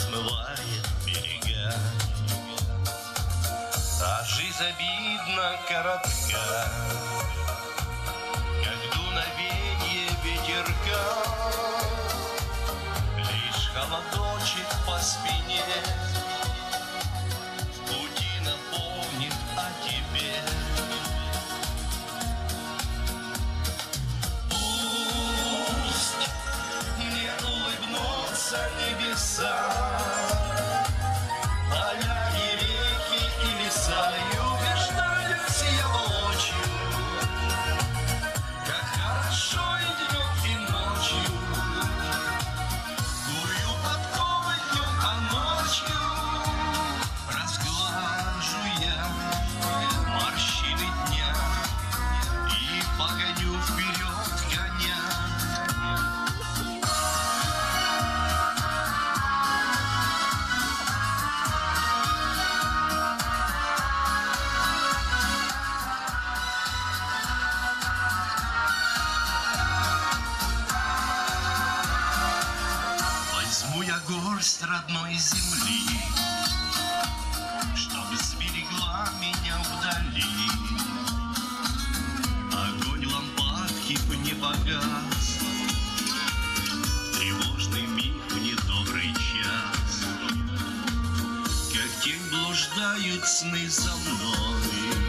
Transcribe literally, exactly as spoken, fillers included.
смывает берега. А жизнь обидно коротка, как дуновенье ветерка. Лишь холодочек по спине в пути напомнит о тебе. Пусть мне улыбнутся небеса, поля и реки и леса, и убеждаюсь я воочию, как хорошо и днем, и ночью. Кую подковы днем, а ночью разглажу я морщины дня и погоню вперед коня. Возьму я горсть родной земли, чтобы сберегла меня вдали. Огонь лампадки не погас, тревожный миг в недобрый час. Как тень блуждают сны за мной,